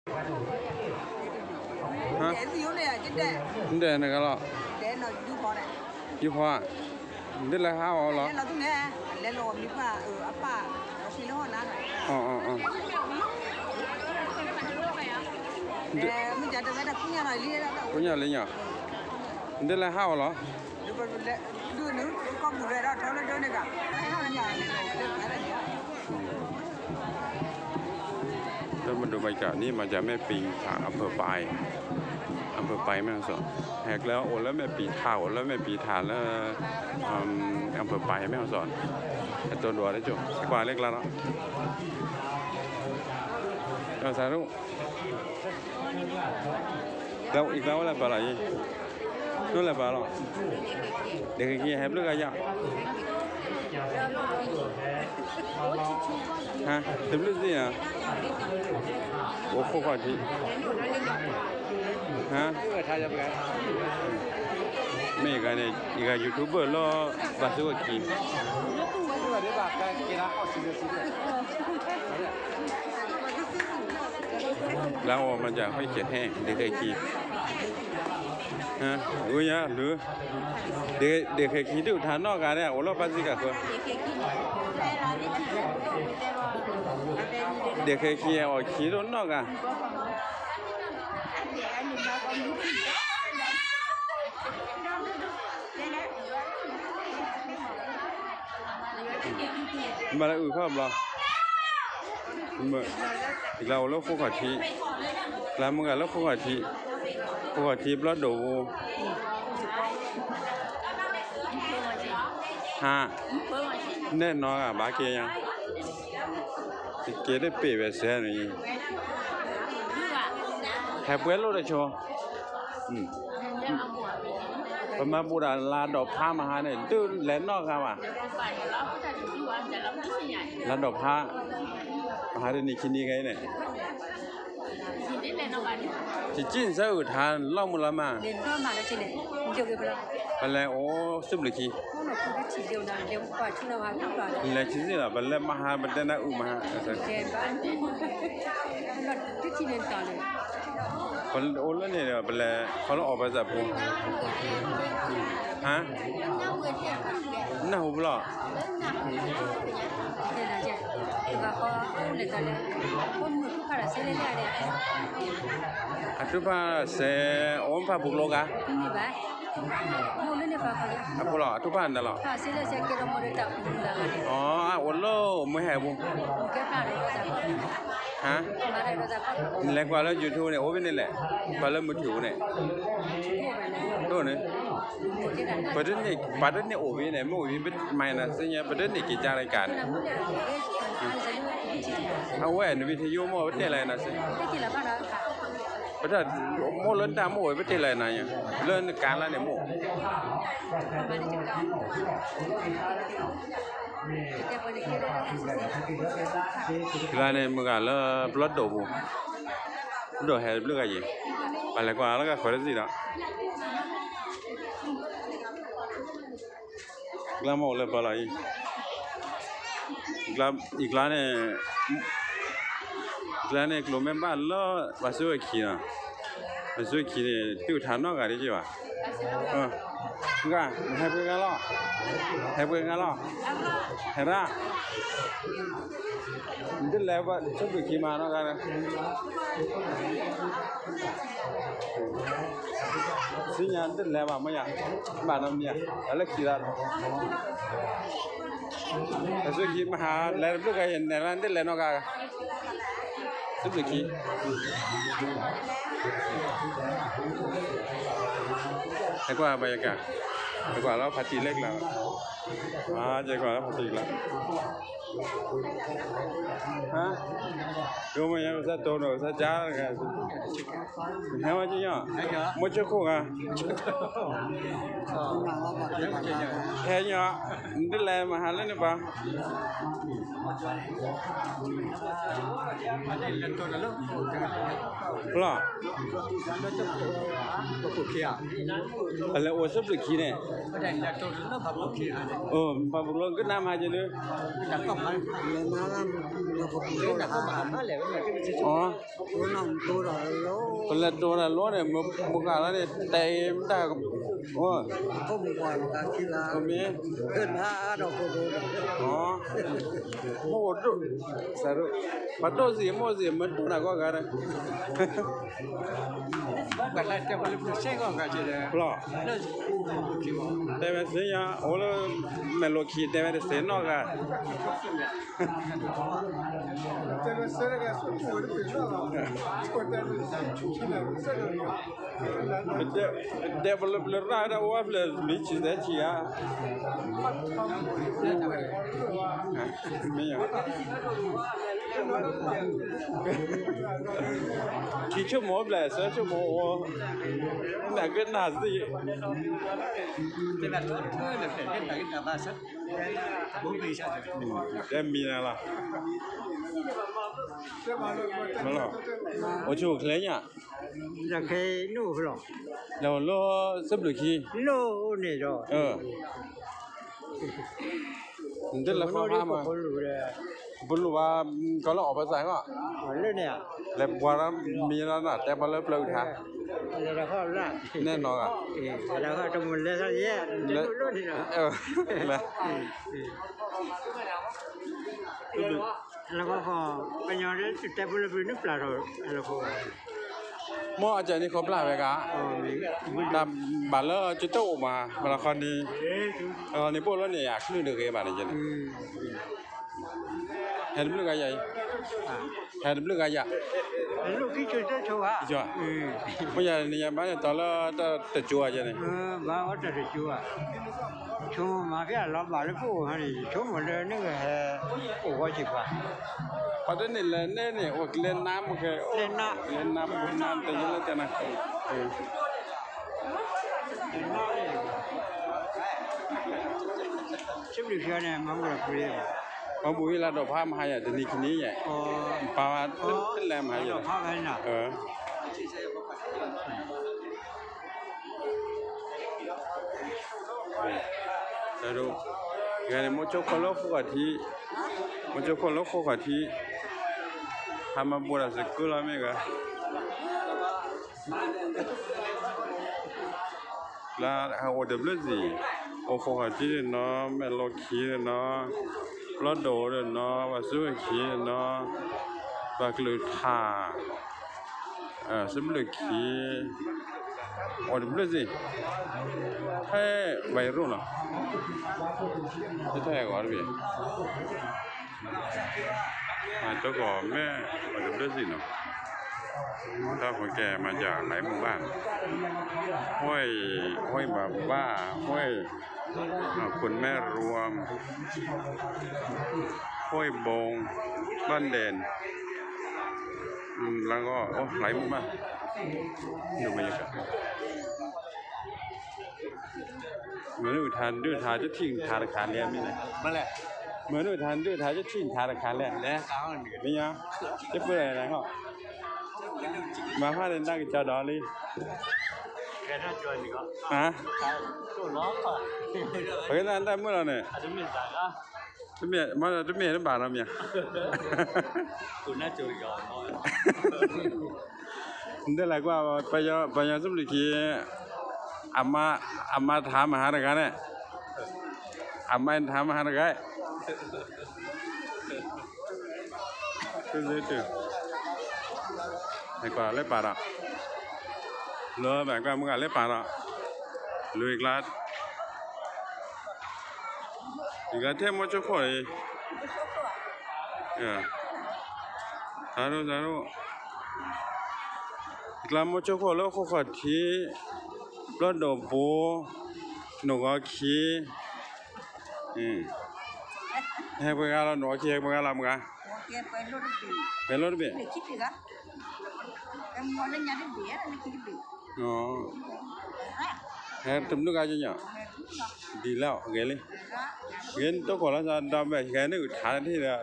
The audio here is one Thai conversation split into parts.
ฮะเดินกันหรอยูพอเดินแล้วข้าวเหรออ๋อมึงจะได้แต่คุณยายเลยแล้วคุณยายเลยเนี่ยเดินแล้วข้าวเหรอดูนึกก็บุเรเราเท่านั้นเดินเนี่ยกันแล้วมาดูบรรยากาศนี่มาจากแม่ปิงทางอำเภอปายแม่ฮ่องสอนแหกแล้วโอ้แล้วแม่ปีเท่าแล้วแม่ปีฐานแล้วอำเภอปายแม่ฮ่องสอนแต่ตัวดัวได้จุสักกว่าเล็กแล้วเนาะเราสาธุแล้วอีกแล้วอะไรปลาไหลนู่นอะไรปลาหรอเด็กกี่แฮปลึกอะไรฮะเต็มลึกสิอ่ะโอ้โหขอทีฮะไม่กันเนี่ยอีกยูทูบเบอร์ล้อบาสุกกีแล้วมันจะให้เขียนแห้งเด็กกีฮะรู้ยังหรือเด็กกีที่อุทานนอกกันเนี่ยโอ้เราปัสสิกะคือเด็กกีอ๋อขี่รถนอกกันมาแล้วอื่นครับเราเราแล้วคู่ขัดทีแล้วมึงกันแล้วคู่ขัดทีปลอดดูฮะแน่นอนอ่ะบ้าเกียยังเกียได้เปรี้ยวเสียหน่อยแฮปปี้รู้ได้ชัวประมาณบูดาลาดอกผ้ามาหาเนี่ยตื้นแหลนนอกครับอ่ะลาดอกผ้ามาหาเดี๋ยวนี้คิดยังไงเนี่ยที่จีนเสือทานล่องมุลามาบัลเล่โอ้สุบลิกีแล้วชิ้นนี้ล่ะบัลเล่มาหาบัลเล่น่าอุมาฮะคนโอ้แล้วเนี่ยบัลเล่เขาต้องออกไปจากปุ่มฮะน่าหูบล้ออัตุภาเสอมภาบุกโลกะอัตุภาอัตุภานั่นหรออ๋อโอ้โลไม่แหบุฮะเล็กกว่าแล้วยูทูบเนี่ยโอ้เป็นนี่แหละกว่าแล้วมือถือเนี่ยโน่นเนี่ยประเด็นเนี่ยโอ้ยเนี่ยไม่โอ้ยเป็นไม่นะซึ่งเนี่ยประเด็นเนี่ยกิจการรายการเอาไว้ในวิทยุมั่วประเทศอะไรนะสิประเทศมั่วเล่นตามมั่วประเทศอะไรนะเนี่ยเล่นการแล้วเนี่ยมั่วร้านเนี่ยมึงกันแล้วปลดดอกบุดอกแห่เลือกอะไรอะไรกว่าแล้วก็ขอได้สิละกล้ามเอาเลยปลาไหลอีกร้านเนี่ยกลุ่มแม่บ้านแล้วมาซื้อขี้นะมาซื้อขี้เนี่ยติวฐานนอกกันได้จีวะก็ให้เพื่อนกันหรอให้ร่านี่แล้วว่าชอบขี้มาเนาะกันนะสิ่งนั้นแล้วว่าไม่อยากบ้านน้ำเนี่ยแล้วขี้ละแต่สุกี้มาหาแล้วลูกไอ้เนี่ยร้านเด็ดเลยเนาะกันสุกี้แต่กว่าบรรยากาศแต่กว่าเราพัดตีเล็กแล้วใจกว่าเราพัดตีแล้วฮะดูมันยังจะโตหน่อยจะจ้ากันเห็นว่าจริงอ่ะไม่เชื่อคู่กันแค่เนาะเด็ดเลยมาหาเล่นป่ะหรออะไรโอ้สุดขี้เนี่ยพาบุกลงก็น้ำหายใจเลย mà lên nó là phục vụ là không mà nó lại là cái gì อ๋อตัวน้องตัวเราแล้วคนละตัวละล้วนเนี่ยมุกอะไรเนี่ยเต็มตาโอ้ก็มีความการที่ละก็มีเกินผ้าดอกโกโดอ๋อโหดูสรุปปัตโตสีโมสีมันตัวน่ะก็กันแบบไรแต่ว่าเราเช็คก็การที่ละพลอแต่เป็นเสียโอ้แล้วเมโลคีแต่เป็นเสียนอกอ่ะ这个是那个是我的对象了，我在这出去了，这个 developer ada wa fle lichi da chi ya me ya ki chu mo bla sa chu mo na ke na si 这边车的肯定打给打巴士，不会下去。 da mi na la ma lo o chu khle nya จะเคยนู่นหรอ lo lo sab lu ki นู่นนี่หรอ ndel la fa ma ma คนรู้เลย bulu wa ko lo ba sai ma เรื่องเนี่ย le bwa ra mi na na te ba le plau tha เราเข้าละแน่นอนอ่ะเราเข้าตรงเลยซะเยอะนู่นนี่หรอแล้วแล้วก็พอปัญญาเรื่องสุดแต่บุรุษนึกปลาเราเราพอหมออาจารย์นี่เขาปลาไปกะดำบาลแล้วจะโตมาบาลคอนนี้นี่พวกเราเนี่ยอยากขึ้นเดือดบาลนี่จังเห็นลูกอะไรเห็นลูกอะไรลูกที่ช่วยช่วยจ้ะไม่ใช่เนี่ยบ้านตอนละแต่จัวจังเลยบ้านว่าจะช่วยช่วยมาแค่เราบ้านเลยผู้ฮันนี่ช่วยหมดเลยนี่ก็ให้โอ้ก็จีบว่าพอเดินนี่เลยเนี่ยว่าเล่นน้ำมันก็เล่นน้ำแต่ยังเล่นแต่นะชิมดิเชียเนี่ยมันก็เปรี้ยวมาบุยลาดอกผ้ามาให้แต่นี่คืนนี้ใหญ่ปลาเป็นแรงมาให้ดอกผ้ากันน่ะแต่ดูงานมันจะคนละคู่กับที่มันจะคนละคู่กับที่ทำมาบัวละสิกุลาเมกะแล้วเอาเดบลสิโอ้คู่กับที่เนาะแม่โลคีเนาะรถโดดเนาะว่าซื้อคีเนาะบากลือท่าสมลือคีโอ้เดบลสิให้วัยรุ่นเหรอจะแท้กว่าหรือเปล่าตัวก่อแม่เดี๋ยวเรื่องสิเนาะถ้าคนแก่มาจากหลายหมู่บ้านห้วยแบบว่าห้วยคุณแม่รวมห้วยบงบ้านเด่นแล้วก็โอ้หลายหมู่บ้านดูบรรยากาศเหมือนอุทานดื้อทาจะทิ้งธนาคารแล้วมีไหมมาแล้วเหมือนอุทานดื้อทาจะทิ้งธนาคารแล้วแล้วมียังจะเปิดอะไรเขามาพาเดินได้กับเจ้าดอลลี่แค่นั้นจอยนี่ก็ฮะตัวล้อก่อนไปนั่นได้เมื่อไหร่เนี่ยอาจจะมีสาระจะมีมาจะมีน้ำบาดเราเนี่ยคุณน่าจะยอมน้อยได้หลายกว่าไปยังสมุทรคีอามาถามมหาลัยกันเนี่ยอามาถามมหาลัยกันตื่นไอ้กว่าเล่ป่าละเลยแบบกว่ามึงอ่ะเล่ป่าละลุยกลาดอีกแล้วเท่มจุกคนสาธุกลามจุกคนแล้วเขาขอที่รถดอกบัวหนูก็ขี้ให้พวกเราหนูขี้ให้พวกเรามึงอ่ะเป็นรถเบลอ๋อให้ตุ้มลูกอาจจะเนี่ยดีแล้วเกลี่ยเงินตัวคนละจะดำแบบแค่นี้ฐานที่เนี่ย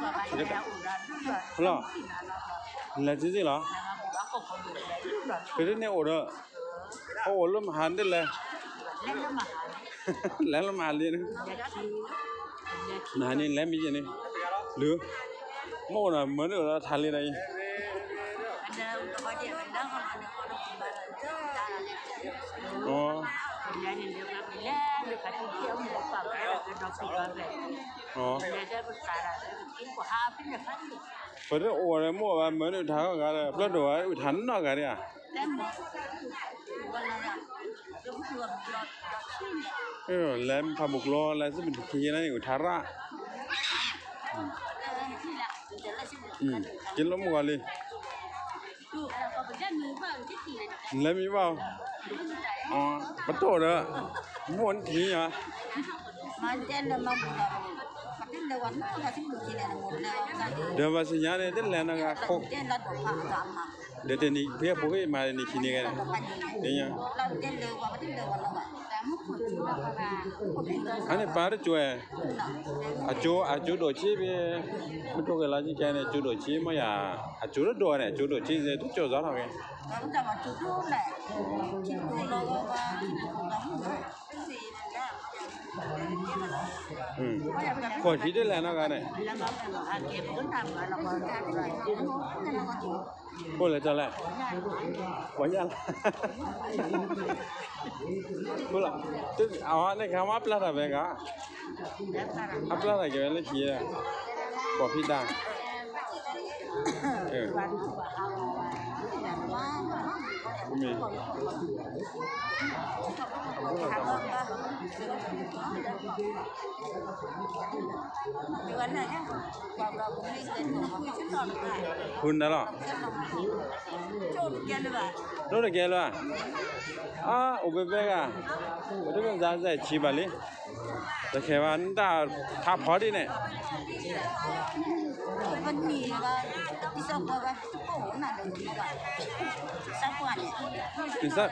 เหรอแล้วจริงๆเหรอเป็นเรื่องเนี่ยโอ้เด้อโอ้ล้มหันได้เลยแล้วละมาเลยนะนี่แล้วมีอย่างนี้หรือโม่น่ะเหมือนเราทานเลยนะ อ๋อ อ๋อพอได้โอ้เลยโม่ว่าเหมือนอุทานกันเลยเพราะตัวอุทานนอกกันเนี่ยแลมพาบุกล้อแล้วซึ่งเป็นทีนั่นอุทาระกินแล้วมั้งเลยแล้วมีเปล่าอ๋อปะโตเด้อม้วนทีอ่ะเดี๋ยวว่าสิญาเนี่ยเดินแล้วนะโคเดี๋ยวนี้เพื่อพวกที่มาในที่นี้กันเนี่ยอันนี้ปลาได้จ่วยอาจูโดชีไปไม่ถูกกันแล้วจีแกเนี่ยจูโดชีไม่อยากอาจูโดเนี่ยจูโดชีเนี่ยทุกโจทย์เขาไงคนที่ได้แล้วนะกันเนี่ยพูดเลยจะแหละวันยันพูดละตึ้งเอาในคำว่าปลาอะไรกันอัปลาอะไรกันเลยทีอ่ะบอกพี่ดังมีคุณได้หรอรู้ได้แก่เลยโอเบเบกะโอเบเบกะจะชีบาลีแต่แค่ว่านั่นถ้าพอดีเนี่ยวันนี้ว่าที่สองว่าโอ้หน่าดูว่าสักวันเนี่ยสัก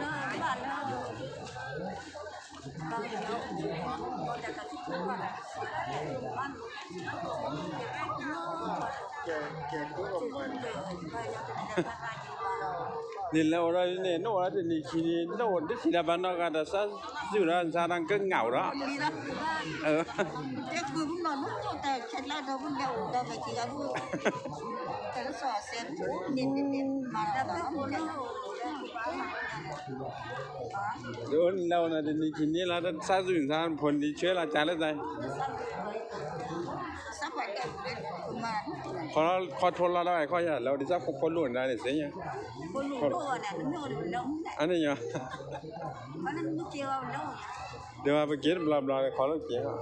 นี่แล้วเราเนี่ยโน่แล้วนี่ทีนี้โน่ที่ที่เราบ้านเราก็จะซะอยู่แล้วซะนั่งก็เหงาแล้วแต่คือมันนอนนู่นแต่ฉันแล้วเรามันเดียวเราไปที่เราแต่ก็สอดเส้นนิดมาแล้วเดี๋ยวเราเนี่ยนี่ทีนี้เราจะซะอยู่ซะผลดีเชื่อเราจานแล้วใจขอโทษเราได้ขออย่าเราดิซะคนรุ่นได้เนี่ยเสียยังคนรุ่นเนี่ยอันนี้ยังเดี๋ยวมาไปกินบลาบลาขอเราเกี่ยว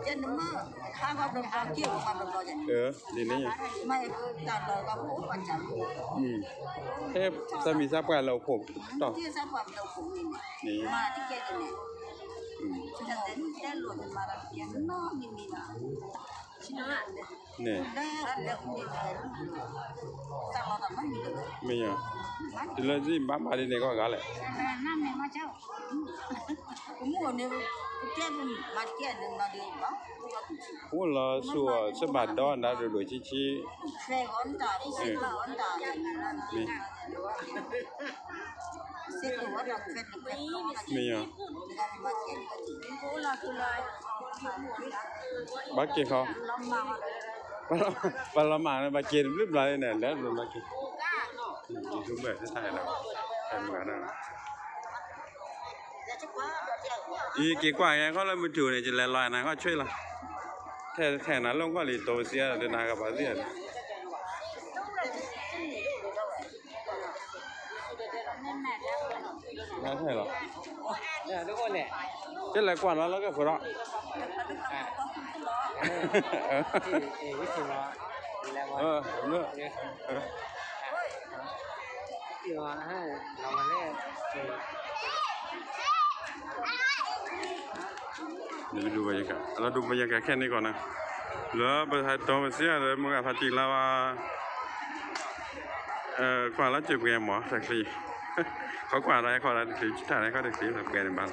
ดีนี่ไม่ตอนเราก็พูดประจำถ้ามีทรัพย์กันเราผมต่อที่ทรัพย์กันเราผมนี่มาที่เกี่ยวเนี่ยจะได้หลุดมาแล้วเกี่ยวน้องนี่นะเนี่ยไม่ยังဒီလိုစီဘာမှလေးနေကောကားလဲနာမည်မချောဘုံနေတဲ့မကျက်နေတော့ဒီဘာဘုလာဆိုစပတ်တော့နာတို့လိုချီချီစေကွန်တာစေကွန်တာစေကွန်တာဖက်နေမယဘုလာဆိုလိုက်ဘာကေခေါปลาหมาเนี่ยมาเกณฑ์รีบเลยเนี่ยแล้วมันมาเกณฑ์ยูทูบเบอร์ที่ไทยแล้วทำงานนั่นอีกี่กว่าไงเขาเลยมือถือเนี่ยจะแลลอยนะเขาช่วยละแค่นั้นลงก็รีโตเสียเดินทางกับเสียน่าใช่หรอเนี่ยทุกคนเนี่ยเจ๊อะไรกว่าแล้วก็หัวเราะวิธีว่าเนื้อที่ว่าให้เรามาเล่นเดี๋ยวไปดูบรรยากาศเราดูบรรยากาศแค่นี้ก่อนนะแล้วประเทศตัวเสียเลยมึงกับพัจิแล้วว่ากว่าแล้วจุดแกหมอแท็กซี่เขากว่าอะไรเขาอะไรถึงถ่ายอะไรเขาแท็กซี่แบบแกในบ้าน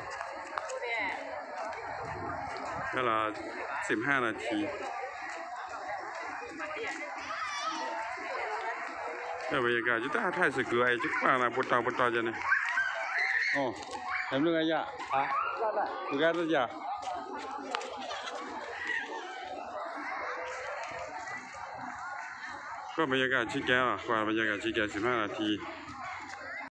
ก็รอ15 นาทีแต่บรรยากาศจุดท้ายสุดคือไอ้จุดกลางนะปวดตาจังเนี่ยโอ้ทำเรื่องอะไรอ่ะดูกันตัวจ้ะก็บรรยากาศชิแก้วกว่าบรรยากาศชิแก้ว15 นาที